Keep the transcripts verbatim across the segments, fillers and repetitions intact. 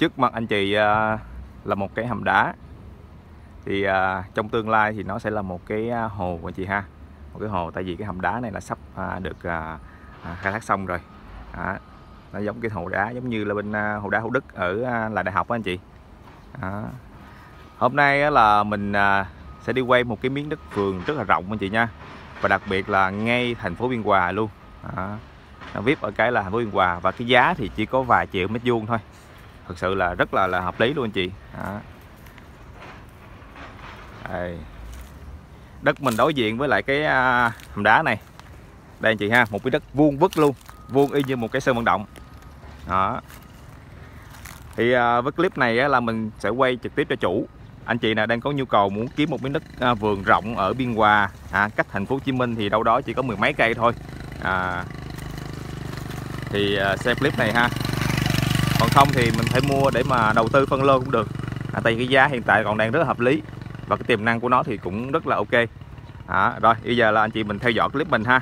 Trước mặt anh chị à, là một cái hầm đá. Thì à, trong tương lai thì nó sẽ là một cái hồ anh chị ha. Một cái hồ, tại vì cái hầm đá này là sắp à, được à, à, khai thác xong rồi. À, nó giống cái hồ đá giống như là bên à, hồ đá Thủ Đức ở à, là đại học á anh chị. À, hôm nay á, là mình à, sẽ đi quay một cái miếng đất vườn rất là rộng anh chị nha. Và đặc biệt là ngay thành phố Biên Hòa luôn. À, nó vê i pê ở cái là thành phố Biên Hòa, và cái giá thì chỉ có vài triệu mét vuông thôi. Thực sự là rất là là hợp lý luôn anh chị. À. Đây. Đất mình đối diện với lại cái à, hầm đá này. Đây anh chị ha, một cái đất vuông vức luôn, vuông y như một cái sân vận động. Đó. Thì à, với clip này á, là mình sẽ quay trực tiếp cho chủ. Anh chị nào đang có nhu cầu muốn kiếm một miếng đất à, vườn rộng ở Biên Hòa, à, cách thành phố Hồ Chí Minh thì đâu đó chỉ có mười mấy cây thôi. À, thì à, xem clip này ha. Còn không thì mình phải mua để mà đầu tư phân lô cũng được. À, tại vì cái giá hiện tại còn đang rất là hợp lý và cái tiềm năng của nó thì cũng rất là ok. À, rồi bây giờ là anh chị mình theo dõi clip mình ha.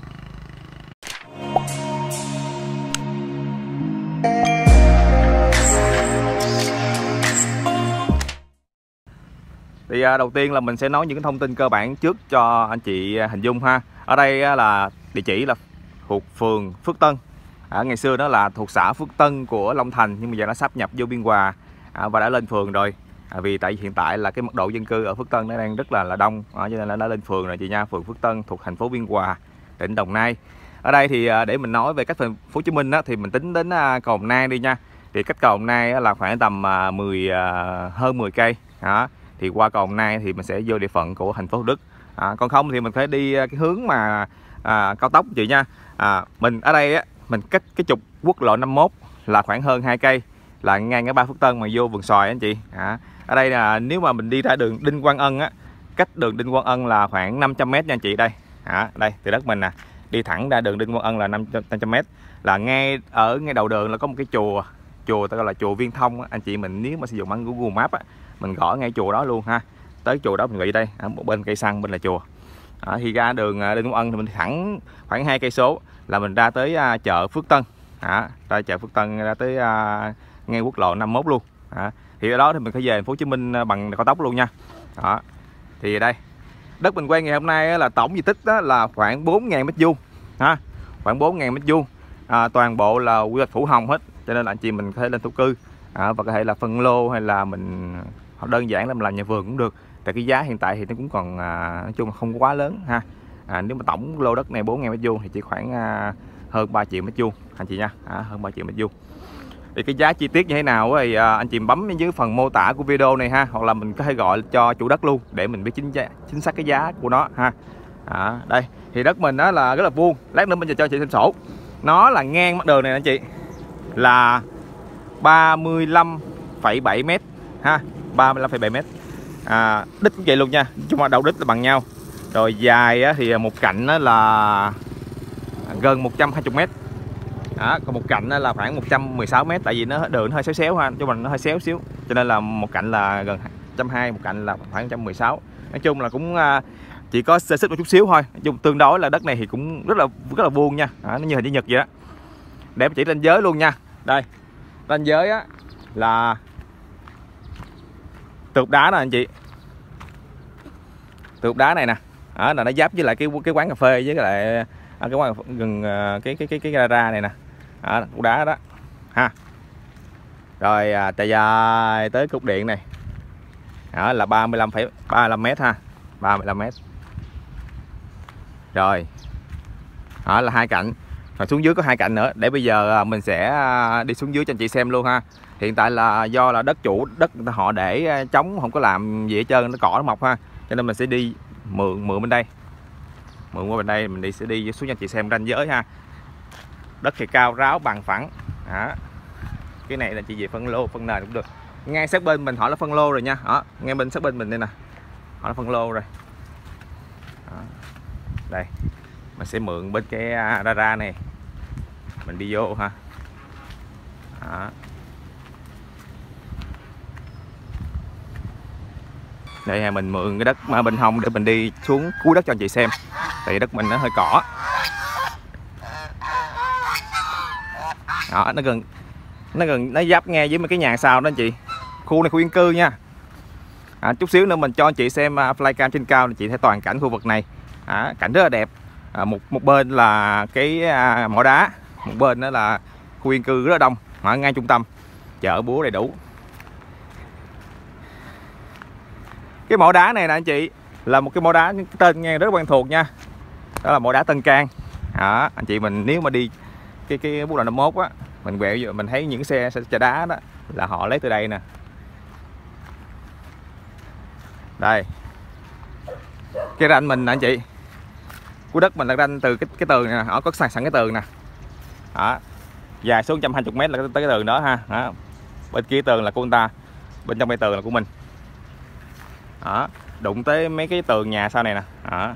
Thì à, đầu tiên là mình sẽ nói những cái thông tin cơ bản trước cho anh chị hình dung ha. Ở đây à, là địa chỉ là thuộc phường Phước Tân. À, ngày xưa nó là thuộc xã Phước Tân của Long Thành, nhưng bây giờ nó sáp nhập vô Biên Hòa à, và đã lên phường rồi. À, vì tại hiện tại là cái mật độ dân cư ở Phước Tân nó đang rất là là đông, à, cho nên là nó lên phường rồi chị nha. Phường Phước Tân thuộc thành phố Biên Hòa, tỉnh Đồng Nai. Ở đây thì à, để mình nói về cách thành phố Hồ Chí Minh á, thì mình tính đến à, cầu Đồng Nai đi nha. Thì cách cầu Đồng Nai á, là khoảng tầm à, mười à, hơn mười cây. Đó. Thì qua cầu Đồng Nai thì mình sẽ vô địa phận của thành phố Thủ Đức. À, còn không thì mình phải đi cái hướng mà à, cao tốc chị nha. À, mình ở đây á, mình cách cái trục quốc lộ năm mốt là khoảng hơn hai cây, là ngang ngã ba Phước Tân mà vô vườn xoài anh chị. À, ở đây là nếu mà mình đi ra đường Đinh Quang Ân á, cách đường Đinh Quang Ân là khoảng năm trăm mét nha anh chị. Đây, à, đây từ đất mình nè, đi thẳng ra đường Đinh Quang Ân là năm trăm mét, là ngay ở ngay đầu đường là có một cái chùa, chùa ta gọi là chùa Viên Thông á. Anh chị mình nếu mà sử dụng Google Maps á, mình gõ ngay chùa đó luôn ha. Tới chùa đó mình gửi đây, à, một bên cây xăng bên là chùa. À, thì ra đường Đinh Quang Ân thì mình thẳng khoảng hai cây số là mình ra tới à, chợ Phước Tân. À, ra chợ Phước Tân, ra tới à, ngay quốc lộ năm mốt luôn. À, thì ở đó thì mình phải về thành phố Hồ Chí Minh bằng cao tốc luôn nha. Đó. Thì đây đất mình quay ngày hôm nay là tổng diện tích là khoảng bốn nghìn mét vuông ha, khoảng bốn nghìn mét vuông. À, toàn bộ là quy hoạch phủ hồng hết, cho nên là anh chị mình có thể lên thổ cư, à, và có thể là phân lô hay là mình đơn giản là mình làm nhà vườn cũng được. Tại cái giá hiện tại thì nó cũng còn à, nói chung là không quá lớn ha. À, nếu mà tổng lô đất này bốn nghìn mét vuông thì chỉ khoảng à, hơn ba triệu mét vuông anh chị nha, à, hơn ba triệu mét vuông. Thì cái giá chi tiết như thế nào thì à, anh chị bấm dưới phần mô tả của video này ha, hoặc là mình có thể gọi cho chủ đất luôn để mình biết chính chính xác cái giá của nó ha. À, đây thì đất mình đó là rất là vuông, lát nữa mìnhจะcho chị xem sổ. Nó là ngang mặt đường này anh chị là ba mươi lăm phẩy bảy mét ha, ba mươi lăm phẩy bảy mét. À, đích cũng vậy luôn nha, chung là đầu đích là bằng nhau. Rồi dài á, thì một cạnh á, là gần một trăm hai mươi mét. Đó, còn một cạnh là khoảng một trăm mười sáu mét, tại vì nó đường nó hơi xéo xéo ha, cho mình nó hơi xéo xíu, cho nên là một cạnh là gần một trăm hai mươi, một cạnh là khoảng một trăm mười sáu. Nói chung là cũng chỉ có xê xích một chút xíu thôi. Nói chung tương đối là đất này thì cũng rất là rất là vuông nha. Đó, nó như hình chữ nhật vậy đó. Để chỉ lên giới luôn nha. Đây, lên giới á là tường đá nè anh chị, tường đá này nè. Đó, là nó giáp với lại cái cái quán cà phê với lại cái quán gần cái cái cái cái gara này nè. Đó, cục đá đó ha. Rồi à, chạy dài tới cục điện này. Đó là ba mươi lăm phẩy ba mươi lăm mét ha, ba mươi lăm mét. Rồi. Đó là hai cạnh. Rồi xuống dưới có hai cạnh nữa, để bây giờ mình sẽ đi xuống dưới cho anh chị xem luôn ha. Hiện tại là do là đất chủ đất họ để trống, không có làm gì hết trơn, nó cỏ nó mọc ha, cho nên mình sẽ đi mượn mượn bên đây, mượn qua bên đây mình đi sẽ đi xuống cho anh chị xem ranh giới ha. Đất thì cao ráo bằng phẳng. Đó. Cái này là chị về phân lô phân nền cũng được. Ngay sát bên mình họ là phân lô rồi nha. Đó, ngay bên sát bên mình đây nè, họ là phân lô rồi. Đó. Đây mình sẽ mượn bên cái ra ra này mình đi vô ha. Đó. Đây là mình mượn cái đất mà bên hông để mình đi xuống cuối đất cho anh chị xem. Tại vì đất mình nó hơi cỏ. Đó, nó gần nó gần nó giáp nghe với mấy cái nhà sau đó anh chị. Khu này khu yên cư nha. À, chút xíu nữa mình cho anh chị xem uh, flycam trên cao, anh chị thấy toàn cảnh khu vực này. À, cảnh rất là đẹp. À, một một bên là cái uh, mỏ đá, một bên đó là khu yên cư rất là đông, ở ngay trung tâm, chợ búa đầy đủ. Cái mỏ đá này nè anh chị, là một cái mỏ đá, cái tên nghe rất quen thuộc nha. Đó là mỏ đá Tân Cang. Đó, anh chị mình nếu mà đi cái cái quốc lộ năm mốt á, mình quẹo vô mình thấy những xe xe đá đó là họ lấy từ đây nè. Đây. Cái ranh mình nè anh chị. Khu đất mình là ranh từ cái cái tường nè, họ có sẵn sẵn cái tường nè. Đó. Dài xuống một trăm hai mươi mét là tới cái tường đó ha. Đó. Bên kia tường là của người ta, bên trong cái tường là của mình. Đó. Đụng tới mấy cái tường nhà sau này nè. Đó.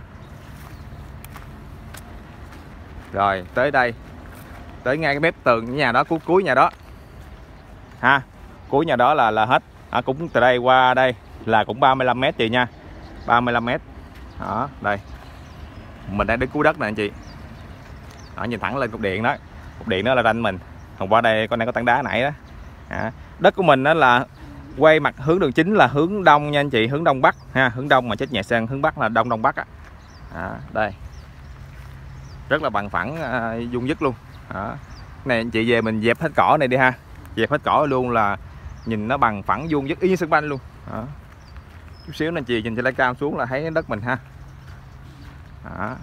Rồi tới đây, tới ngay cái mép tường cái nhà đó, cuối cuối nhà đó ha, cuối nhà đó là là hết. À, cũng từ đây qua đây là cũng ba mươi lăm mét chị nha, ba mươi lăm mét. Đó, đây mình đang đến cuối đất nè anh chị. Đó, nhìn thẳng lên cục điện đó, cục điện đó là ranh mình. Còn qua đây con này có tảng đá nãy đó. À, đất của mình đó là quay mặt hướng đường chính là hướng đông nha anh chị, hướng đông bắc ha, hướng đông mà chết nhẹ sang hướng bắc là đông đông bắc á. À, đây rất là bằng phẳng, uh, dung dứt luôn. Đó. Này anh chị về mình dẹp hết cỏ này đi ha, dẹp hết cỏ luôn là nhìn nó bằng phẳng vuông vức y như sân banh luôn. Đó. Chút xíu anh chị nhìn trên lấy cao xuống là thấy đất mình ha. Đó.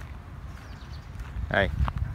Đây.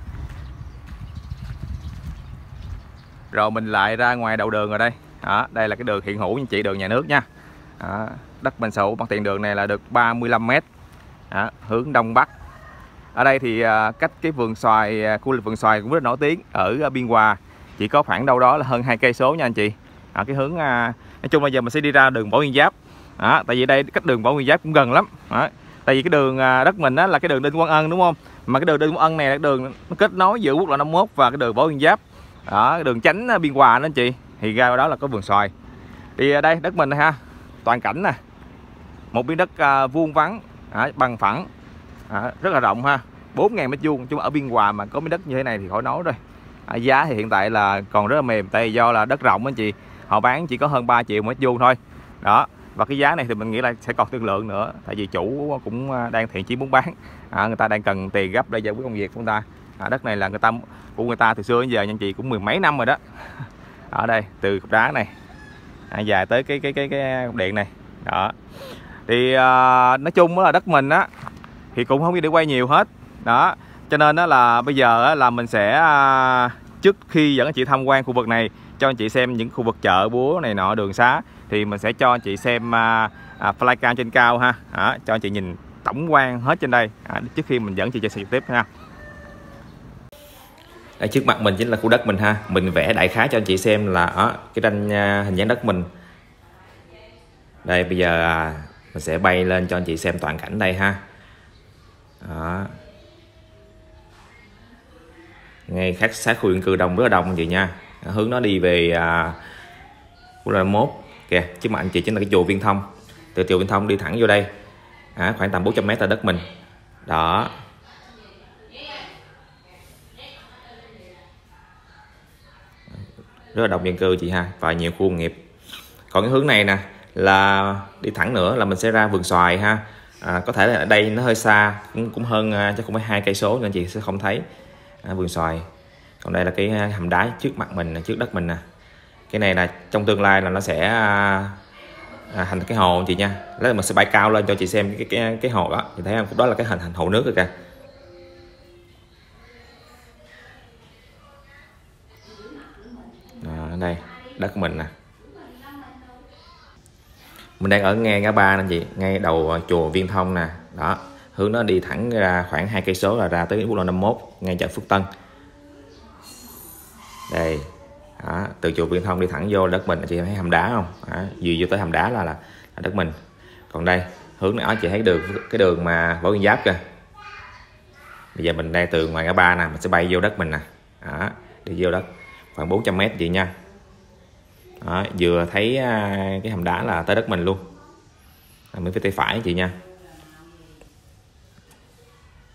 Rồi mình lại ra ngoài đầu đường rồi đây. Đó, đây là cái đường hiện hữu anh chị, đường nhà nước nha. Đó. Đất mình sở hữu bằng tiền đường này là được ba mươi lăm mét. Đó. Hướng đông bắc. Ở đây thì cách cái vườn xoài, khu vườn xoài cũng rất nổi tiếng ở Biên Hòa, chỉ có khoảng đâu đó là hơn hai cây số nha anh chị. Ở cái hướng nói chung là giờ mình sẽ đi ra đường Võ Nguyên Giáp. Đó, tại vì đây cách đường Võ Nguyên Giáp cũng gần lắm. Đó, tại vì cái đường đất mình đó là cái đường Đinh Quang Ân đúng không? Mà cái đường Đinh Quang Ân này là đường nó kết nối giữa quốc lộ năm mốt và cái đường Võ Nguyên Giáp. Đó, cái đường tránh Biên Hòa đó anh chị. Thì ra đó là có vườn xoài. Thì ở đây đất mình này ha, toàn cảnh nè, một miếng đất vuông vắn, đó, bằng phẳng, đó, rất là rộng ha. bốn nghìn mét vuông, chứ ở Biên Hòa mà có miếng đất như thế này thì khỏi nói rồi. À, giá thì hiện tại là còn rất là mềm, tại vì do là đất rộng anh chị, họ bán chỉ có hơn ba triệu mét vuông thôi. Đó, và cái giá này thì mình nghĩ là sẽ còn thương lượng nữa, tại vì chủ cũng đang thiện chí muốn bán. À, người ta đang cần tiền gấp để giải quyết công việc của người ta. À, đất này là người ta của người ta từ xưa đến giờ anh chị, cũng mười mấy năm rồi đó. Ở đây từ cục đá này à, dài tới cái cái cái cái cục điện này. Đó. Thì à, nói chung là đất mình á thì cũng không có để quay nhiều hết. Đó, cho nên đó là bây giờ là mình sẽ à, trước khi dẫn anh chị tham quan khu vực này, cho anh chị xem những khu vực chợ búa này nọ, đường xá, thì mình sẽ cho anh chị xem à, à, flycam trên cao ha. Đó, cho anh chị nhìn tổng quan hết trên đây à, trước khi mình dẫn chị chơi xe trực tiếp ha. Ở trước mặt mình chính là khu đất mình ha, mình vẽ đại khái cho anh chị xem là đó, cái ranh hình dáng đất mình. Đây bây giờ à, mình sẽ bay lên cho anh chị xem toàn cảnh đây ha. Đó. Ngay khác sát khu dân cư đông, rất là đông chị nha. Hướng nó đi về à, quốc lộ năm mốt kìa, trước mặt anh chị chính là cái chùa Viên Thông. Từ chùa Viên Thông đi thẳng vô đây à, khoảng tầm bốn trăm mét là đất mình. Đó. Rất là đông dân cư chị ha, và nhiều khu công nghiệp. Còn cái hướng này nè là đi thẳng nữa là mình sẽ ra vườn xoài ha. À, có thể là ở đây nó hơi xa, cũng cũng hơn chắc cũng phải hai cây số nên anh chị sẽ không thấy à, vườn xoài. Còn đây là cái hầm đá trước mặt mình, trước đất mình nè. Cái này là trong tương lai là nó sẽ à, à, thành cái hồ chị nha. Lấy mình sẽ bay cao lên cho chị xem cái cái cái hồ đó, chị thấy không? Đó là cái hình thành hồ nước rồi kìa. Đó, đây đất của mình nè. Mình đang ở ngay ngã ba anh chị, ngay đầu chùa Viên Thông nè. Đó, hướng nó đi thẳng ra khoảng hai cây số là ra tới quốc lộ năm mốt, ngay chợ Phước Tân. Đây. Đó, từ chùa Viên Thông đi thẳng vô đất mình, chị thấy hầm đá không? Đó, vừa vô tới hầm đá là, là là đất mình. Còn đây, hướng này chị thấy đường cái đường mà Võ Nguyên Giáp kìa. Bây giờ mình đang từ ngoài ngã ba nè, mình sẽ bay vô đất mình nè. Đó, đi vô đất khoảng bốn trăm mét chị nha. Đó, vừa thấy cái hầm đá là tới đất mình luôn. Mình phía tay phải chị nha.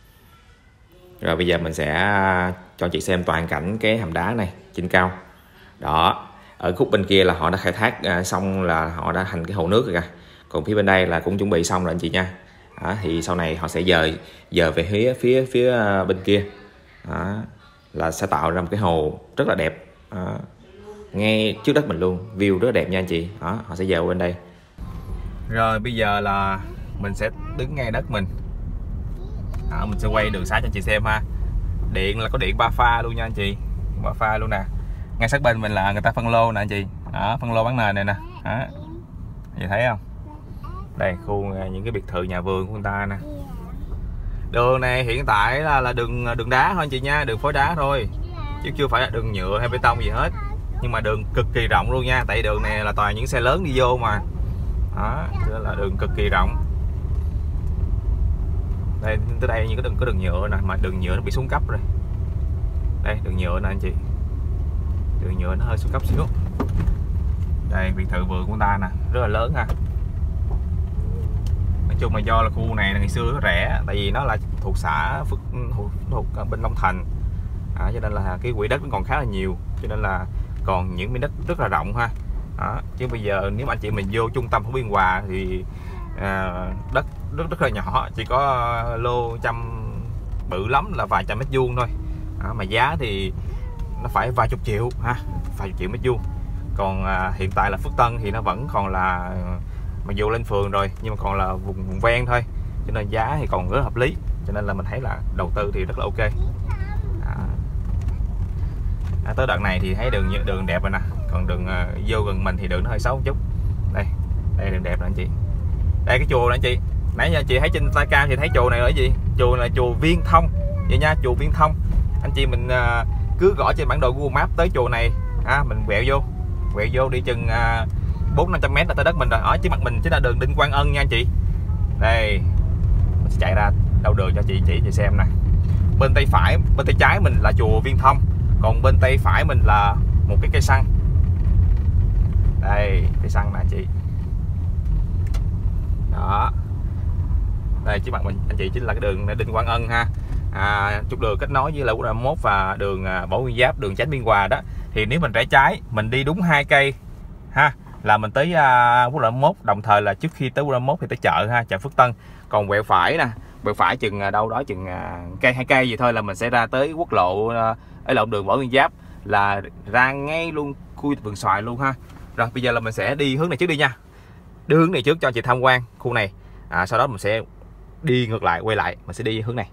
Rồi bây giờ mình sẽ cho chị xem toàn cảnh cái hầm đá này trên cao. Đó, ở khúc bên kia là họ đã khai thác à, xong là họ đã thành cái hồ nước rồi kìa. Còn phía bên đây là cũng chuẩn bị xong rồi anh chị nha. Đó, thì sau này họ sẽ dời dời về phía phía phía bên kia. Đó, là sẽ tạo ra một cái hồ rất là đẹp. Đó, ngay trước đất mình luôn, view rất là đẹp nha anh chị. Đó, họ sẽ dời qua bên đây. Rồi bây giờ là mình sẽ đứng ngay đất mình. Đó, mình sẽ quay đường xá cho anh chị xem ha. Điện là có điện ba pha luôn nha anh chị, ba pha luôn nè. Ngay sát bên mình là người ta phân lô nè anh chị. Đó, phân lô bán nền này nè. Đó, chị thấy không? Đây khu những cái biệt thự nhà vườn của người ta nè. Đường này hiện tại là, là đường đường đá thôi anh chị nha, đường phối đá thôi, chứ chưa phải là đường nhựa hay bê tông gì hết. Nhưng mà đường cực kỳ rộng luôn nha, tại đường này là toàn những xe lớn đi vô mà. Đó, cho là đường cực kỳ rộng. Đây tới đây như có đường có đường nhựa nè, mà đường nhựa nó bị xuống cấp rồi. Đây đường nhựa nè anh chị, đường nhựa nó hơi xuống cấp xíu. Đây biệt thự vườn của người ta nè, rất là lớn ha. Nói chung là do là khu này ngày xưa nó rẻ, tại vì nó là thuộc xã Phước thuộc, thuộc bên Long Thành, à, cho nên là cái quỹ đất nó còn khá là nhiều, cho nên là còn những miếng đất rất là rộng ha. Đó, chứ bây giờ nếu mà anh chị mình vô trung tâm của Biên Hòa thì à, đất rất rất là nhỏ, chỉ có lô trăm bự lắm là vài trăm mét vuông thôi. Đó, mà giá thì nó phải vài chục triệu ha, vài chục triệu mét vuông. Còn à, hiện tại là Phước Tân thì nó vẫn còn là, mặc dù lên phường rồi nhưng mà còn là vùng, vùng ven thôi, cho nên giá thì còn rất hợp lý, cho nên là mình thấy là đầu tư thì rất là ok. À, à, tới đoạn này thì thấy đường đường đẹp rồi nè, còn đường uh, vô gần mình thì đường nó hơi xấu một chút. Đây, đây đường đẹp rồi anh chị. Đây cái chùa này anh chị, nãy giờ chị thấy trên tay cam thì thấy chùa này là cái gì? Chùa này là chùa Viên Thông vậy nha, chùa Viên Thông. Anh chị mình uh, cứ gõ trên bản đồ Google Maps tới chùa này, à, mình quẹo vô, quẹo vô đi chừng uh, bốn năm trăm mét là tới đất mình rồi. Ở trước mặt mình chính là đường Đinh Quang Ân nha anh chị. Đây mình sẽ chạy ra đầu đường cho chị chỉ chị xem nè. Bên tay phải, bên tay trái mình là chùa Viên Thông, còn bên tay phải mình là một cái cây xăng. Đây cây xăng nè anh chị. Đó, đây trước mặt mình anh chị chính là cái đường Đinh Quang Ân ha. À, trục đường kết nối với là quốc lộ mốt và đường Bảo Nguyên Giáp, đường Chánh Biên Hòa đó. Thì nếu mình rẽ trái, mình đi đúng hai cây ha, là mình tới uh, quốc lộ mốt, đồng thời là trước khi tới quốc lộ mốt thì tới chợ ha, chợ Phước Tân. Còn quẹo phải nè, quẹo phải chừng uh, đâu đó chừng uh, cây hai cây gì thôi là mình sẽ ra tới quốc lộ uh, ở lộn đường Bảo Nguyên Giáp, là ra ngay luôn khu vườn xoài luôn ha. Rồi bây giờ là mình sẽ đi hướng này trước đi nha, đi hướng này trước cho chị tham quan khu này, à, sau đó mình sẽ đi ngược lại, quay lại mình sẽ đi hướng này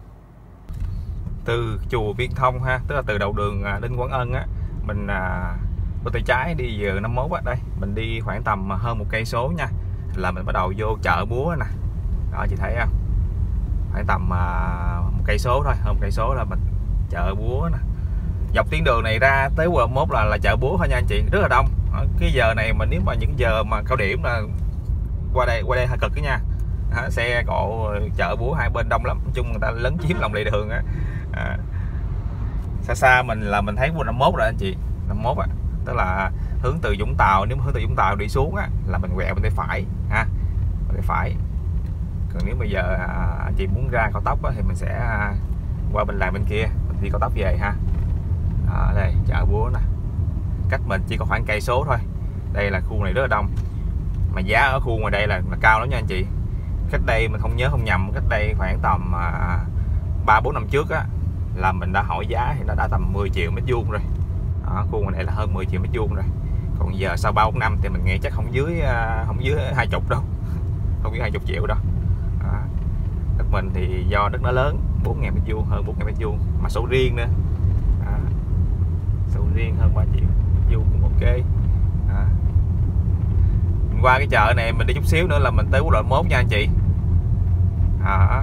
từ chùa Viên Thông ha, tức là từ đầu đường uh, Đinh Quang Ân á, mình uh, bên tay trái đi về năm mốt á. Đây mình đi khoảng tầm hơn một cây số nha, là mình bắt đầu vô chợ búa nè. Đó chị thấy không, khoảng tầm uh, một cây số thôi, hơn một cây số là mình chợ búa nè. Dọc tuyến đường này ra tới quận mốt là là chợ búa thôi nha anh chị, rất là đông. Ở cái giờ này mà nếu mà những giờ mà cao điểm là qua đây qua đây hơi cực đó nha. Đó, xe cộ chợ búa hai bên đông lắm, nói chung người ta lấn chiếm lòng lề đường á. À, xa xa mình là mình thấy quận năm mốt rồi anh chị, năm mốt á, tức là hướng từ Vũng Tàu, nếu mà hướng từ Vũng Tàu đi xuống á là mình quẹo bên tay phải ha, bên tay phải. Còn nếu bây giờ à, anh chị muốn ra cao tốc á, thì mình sẽ à, qua bên làng bên kia mình đi cao tốc về ha. À, đây chợ búa nè, cách mình chỉ có khoảng cây số thôi. Đây là khu này rất là đông, mà giá ở khu ngoài đây là, là cao lắm nha anh chị. Cách đây mình không nhớ không nhầm, cách đây khoảng tầm ba bốn năm trước á, là mình đã hỏi giá thì nó đã tầm mười triệu mét vuông rồi. Đó, khu này là hơn mười triệu mét vuông rồi. Còn giờ sau ba bốn năm thì mình nghĩ chắc không dưới không dưới hai chục đâu, không dưới hai chục triệu đâu. Đó. Đất mình thì do đất nó lớn, bốn ngàn mét vuông, hơn bốn ngàn mét vuông, mà sổ riêng nữa. Đó. Sổ riêng hơn ba triệu mét vuông cũng ok. Đó. Mình qua cái chợ này mình đi chút xíu nữa là mình tới quốc lộ mốt nha anh chị. Đó.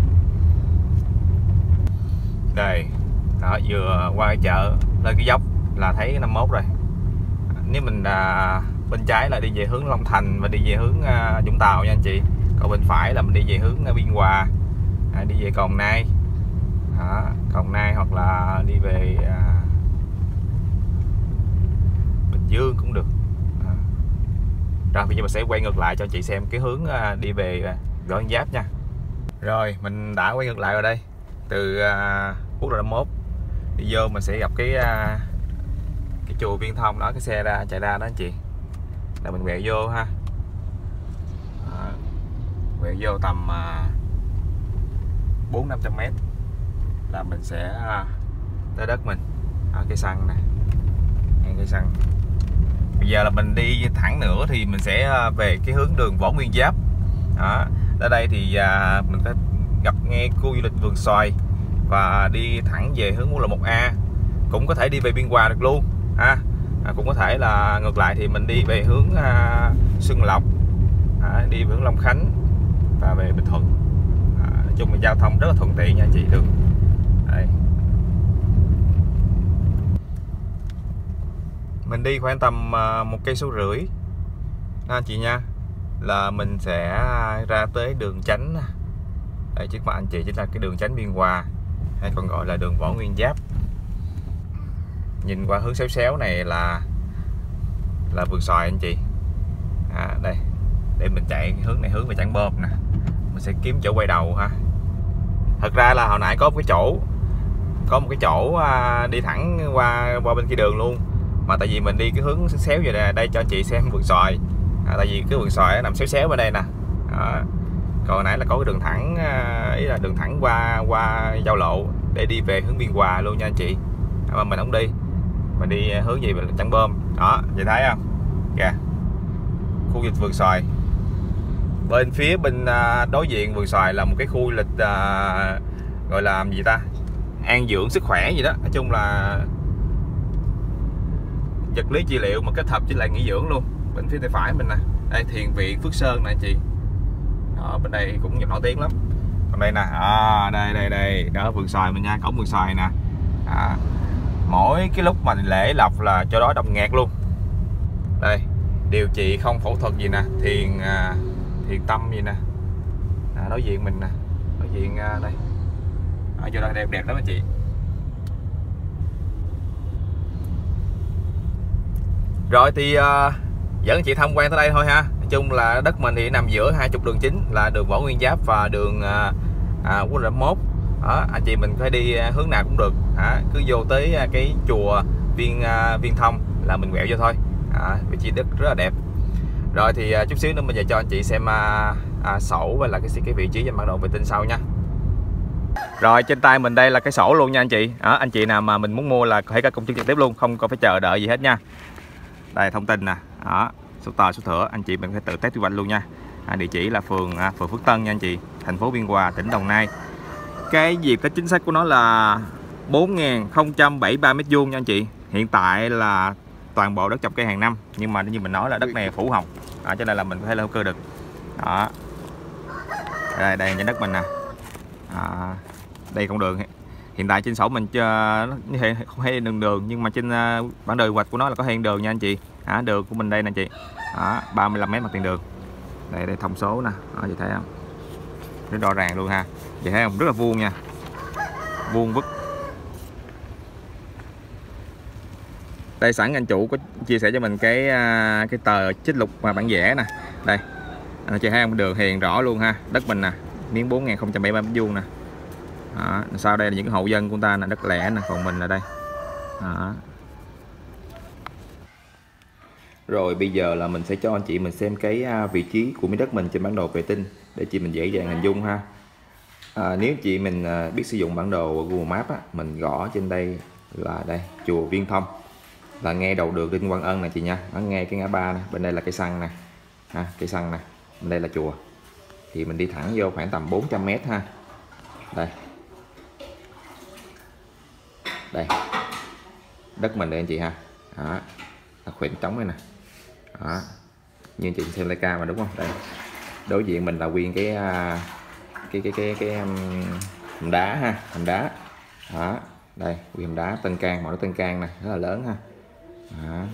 Đây, đó, vừa qua cái chợ lên cái dốc là thấy năm mốt rồi. Nếu mình à, bên trái là đi về hướng Long Thành và đi về hướng à, Vũng Tàu nha anh chị. Còn bên phải là mình đi về hướng à, Biên Hòa, à, đi về Cồn Nai, đó, Cồn Nai hoặc là đi về à, Bình Dương cũng được. À. Rồi bây giờ mình sẽ quay ngược lại cho chị xem cái hướng à, đi về à, Võ Nguyên Giáp nha. Rồi mình đã quay ngược lại rồi đây, từ uh, quốc lộ năm mốt đi vô mình sẽ gặp cái uh, cái chùa Viên Thông đó, cái xe ra chạy ra đó anh chị, là mình quẹo vô ha. À, quẹo vô tầm bốn năm trăm mét là mình sẽ tới đất mình. Ở cây xăng nè, ngay cây xăng. Bây giờ là mình đi thẳng nữa thì mình sẽ về cái hướng đường Võ Nguyên Giáp. Đó, ở đây thì à, mình có gặp nghe khu du lịch Vườn Xoài và đi thẳng về hướng quốc lộ một A, cũng có thể đi về Biên Hòa được luôn ha. À, cũng có thể là ngược lại thì mình đi về hướng à, Xuân Lộc, à, đi về hướng Long Khánh và về Bình Thuận. À, nói chung là giao thông rất là thuận tiện nha anh chị. Đường đây mình đi khoảng tầm một cây số rưỡi anh chị nha, là mình sẽ ra tới đường Chánh. Đây trước mặt anh chị chính là cái đường Chánh Biên Hòa, hay còn gọi là đường Võ Nguyên Giáp. Nhìn qua hướng xéo xéo này là là Vườn Xoài anh chị. À, đây để mình chạy hướng này, hướng về Trảng Bom nè. Mình sẽ kiếm chỗ quay đầu ha. Thật ra là hồi nãy có một cái chỗ có một cái chỗ à, đi thẳng qua qua bên kia đường luôn, mà tại vì mình đi cái hướng xéo về đây, đây cho anh chị xem Vườn Xoài. À, tại vì cái Vườn Xoài nó nằm xéo xéo bên đây nè. Đó. Còn hồi nãy là có cái đường thẳng, ý là đường thẳng qua qua giao lộ để đi về hướng Biên Hòa luôn nha anh chị. À, mà mình không đi, mình đi hướng gì về Trảng Bom. Đó, chị thấy không? Kìa, khu du lịch Vườn Xoài. Bên phía bên đối diện Vườn Xoài là một cái khu du lịch à, gọi là gì ta, an dưỡng sức khỏe gì đó. Nói chung là vật lý trị liệu mà kết hợp với lại nghỉ dưỡng luôn. Bên phía tay phải mình nè, đây Thiền viện Phước Sơn nè anh chị. Đó, bên đây cũng nổi tiếng lắm. Còn đây nè, à, đây đây đây đó Vườn Xoài mình nha, cổng Vườn Xoài nè. À, mỗi cái lúc mà lễ lộc là cho đó đông nghẹt luôn. Đây điều trị không phẫu thuật gì nè, thiền à, thiền tâm gì nè. À, đối diện mình nè, đối diện à, đây. Ở chỗ đó đẹp đẹp lắm anh chị. Rồi thì uh, dẫn anh chị tham quan tới đây thôi ha. Nói chung là đất mình thì nằm giữa hai trục đường chính là đường Võ Nguyên Giáp và đường uh, uh, quốc lộ mốt. Đó, anh chị mình phải đi hướng nào cũng được. À, cứ vô tới cái chùa Viên uh, Viên Thông là mình quẹo vô thôi. À, vị trí đất rất là đẹp. Rồi thì uh, chút xíu nữa bây giờ cho anh chị xem uh, uh, sổ và là cái cái vị trí trên bản đồ vệ tinh sau nha. Rồi trên tay mình đây là cái sổ luôn nha anh chị. Đó, anh chị nào mà mình muốn mua là hãy cả công chứng trực tiếp luôn, không có phải chờ đợi gì hết nha. Đây thông tin nè, đó, số tờ số thửa anh chị mình phải tự test quy hoạch luôn nha. À, địa chỉ là phường à, phường Phước Tân nha anh chị, thành phố Biên Hòa, tỉnh Đồng Nai. Cái diện tích chính xác của nó là bốn nghìn không trăm bảy mươi ba mét vuông nha anh chị. Hiện tại là toàn bộ đất trồng cây hàng năm, nhưng mà như mình nói là đất này phủ hồng, à, cho nên là mình có thể là cơ được. Đó, đây đây trên đất mình nè. À, đây con đường hiện tại trên sổ mình không hay đường đường, nhưng mà trên uh, bản đồ hoạch của nó là có hiện đường nha anh chị. À, đường của mình đây nè chị. Đó, ba mươi lăm mét mặt tiền đường. Đây đây thông số nè, đó chị thấy không? Rất rõ ràng luôn ha. Chị thấy không? Rất là vuông nha. Vuông vức. Đây sẵn anh chủ có chia sẻ cho mình cái uh, cái tờ trích lục và bản vẽ nè. Đây. À, chị thấy không? Đường hiền rõ luôn ha. Đất mình nè, miếng bốn nghìn không trăm bảy mươi ba mét vuông nè. Đó, sau đây là những cái hộ dân của ta là đất lẻ nè, còn mình là đây. Đó. Rồi bây giờ là mình sẽ cho anh chị mình xem cái vị trí của miếng đất mình trên bản đồ vệ tinh để chị mình dễ dàng hình dung ha. À, nếu chị mình biết sử dụng bản đồ Google Maps á, mình gõ trên đây là đây chùa Viên Thông, là ngay đầu đường Đinh Quang Ân nè chị nha. Nó ngay cái ngã ba nè, bên đây là cây xăng nè, ha, cây xăng nè, bên đây là chùa. Thì mình đi thẳng vô khoảng tầm bốn trăm mét ha. Đây. Đây đất mình đây anh chị ha. Đó, là khoảng trống đây nè. Đó, như anh chị xem Leica mà đúng không? Đây đối diện mình là nguyên cái cái cái cái cái hầm đá ha, hầm đá. Đó, đây nguyên hầm đá Tân Cang, mỏ Tân Cang nè, rất là lớn ha. Đó.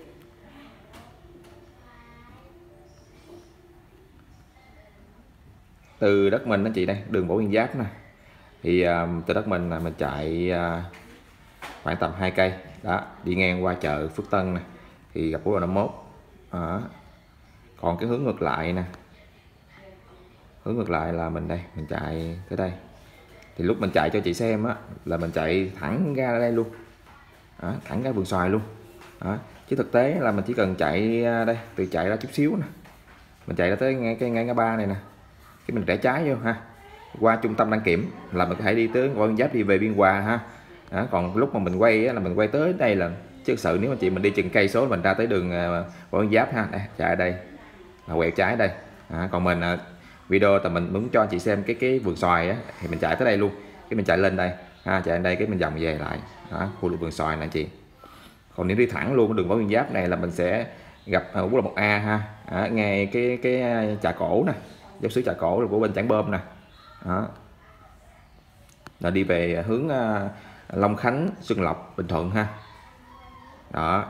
Từ đất mình đó chị, đây đường Võ Nguyên Giáp nè, thì uh, từ đất mình là mình chạy uh, khoảng tầm hai cây đó, đi ngang qua chợ Phước Tân nè thì gặp quốc lộ năm mốt. Đó. Còn cái hướng ngược lại nè, hướng ngược lại là mình đây, mình chạy tới đây. Thì lúc mình chạy cho chị xem á là mình chạy thẳng ra đây luôn. Đó, thẳng ra Vườn Xoài luôn. Đó. Chứ thực tế là mình chỉ cần chạy đây, từ chạy ra chút xíu nè, mình chạy ra tới ngay cái ngay ngã ba này nè, cái mình rẽ trái vô ha, qua trung tâm đăng kiểm là mình có thể đi tới Võ Nguyên Giáp đi về Biên Hòa ha. Đó. Còn lúc mà mình quay á, là mình quay tới đây là chứ sự nếu mà chị mình đi chừng cây số mình ra tới đường Võ Nguyên Giáp ha, đây, chạy ở đây là quẹo trái đây. Đó. Còn mình video tầm mình muốn cho chị xem cái cái vườn xoài á, thì mình chạy tới đây luôn, cái mình chạy lên đây ha, chạy lên đây cái mình vòng về lại. Đó, khu vực vườn xoài nè chị. Còn nếu đi thẳng luôn đường Võ Nguyên Giáp này là mình sẽ gặp quốc lộ một A ha, à, ngay cái cái Chợ Cổ nè, giáo xứ Chợ Cổ là của bên Trảng Bom nè. Đó. Là đi về hướng uh, Long Khánh, Xuân Lộc, Bình Thuận ha. Đó.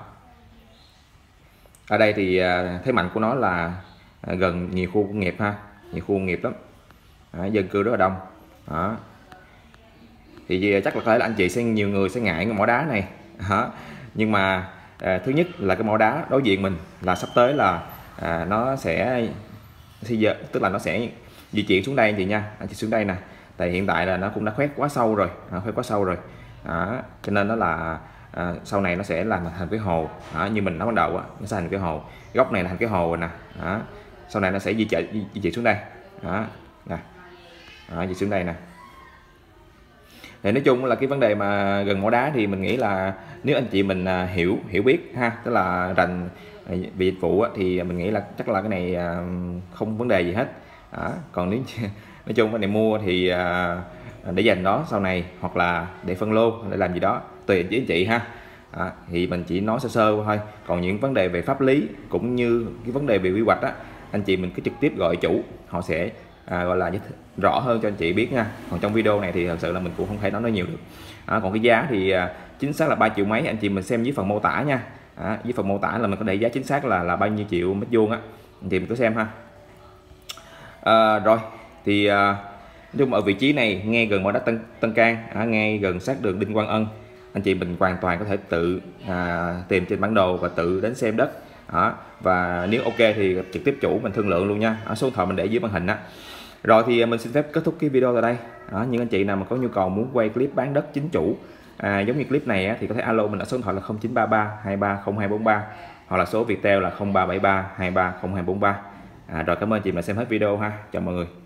Ở đây thì uh, thế mạnh của nó là uh, gần nhiều khu công nghiệp ha, nhiều khu công nghiệp lắm. Đó, dân cư rất là đông. Đó. Thì chắc là có thể là anh chị sẽ nhiều người sẽ ngại cái mỏ đá này. Đó. Nhưng mà à, thứ nhất là cái mỏ đá đối diện mình là sắp tới là à, nó sẽ giờ tức là nó sẽ di chuyển xuống đây chị nha, anh chị xuống đây nè, tại hiện tại là nó cũng đã khoét quá sâu rồi, à, khoét quá sâu rồi. Đó. Cho nên nó là à, sau này nó sẽ làm thành cái hồ. Đó. Như mình nói ban đầu á, nó sẽ thành cái hồ, góc này là thành cái hồ rồi nè. Đó. Sau này nó sẽ di chuyển di, di chuyển xuống đây. Đó. Nè. Đó, di xuống đây nè. Thì nói chung là cái vấn đề mà gần mỏ đá thì mình nghĩ là nếu anh chị mình hiểu hiểu biết ha, tức là rành về dịch vụ thì mình nghĩ là chắc là cái này không vấn đề gì hết. Đó. Còn nếu nói chung cái này mua thì để dành đó sau này, hoặc là để phân lô để làm gì đó tùy với anh chị ha. Đó. Thì mình chỉ nói sơ sơ thôi, còn những vấn đề về pháp lý cũng như cái vấn đề về quy hoạch á, anh chị mình cứ trực tiếp gọi chủ, họ sẽ À, gọi là rõ hơn cho anh chị biết nha. Còn trong video này thì thật sự là mình cũng không thể nói nói nhiều được. À, còn cái giá thì à, chính xác là ba triệu mấy, anh chị mình xem dưới phần mô tả nha. À, dưới phần mô tả là mình có để giá chính xác là là bao nhiêu triệu mét vuông á, anh chị mình cứ xem ha. À, rồi thì à, nhưng mà ở vị trí này ngay gần mỏ đá Tân Tân Cang, à, ngay gần sát đường Đinh Quang Ân, anh chị mình hoàn toàn có thể tự à, tìm trên bản đồ và tự đến xem đất. Đó. Và nếu ok thì trực tiếp chủ mình thương lượng luôn nha. Ở số điện thoại mình để dưới màn hình á. Rồi thì mình xin phép kết thúc cái video tại đây. Đó, những anh chị nào mà có nhu cầu muốn quay clip bán đất chính chủ à, giống như clip này á, thì có thể alo mình ở số điện thoại là không chín ba ba hai ba không hai bốn ba, hoặc là số Viettel là không ba bảy ba hai ba không hai bốn ba. À, rồi cảm ơn chị mà xem hết video ha. Chào mọi người.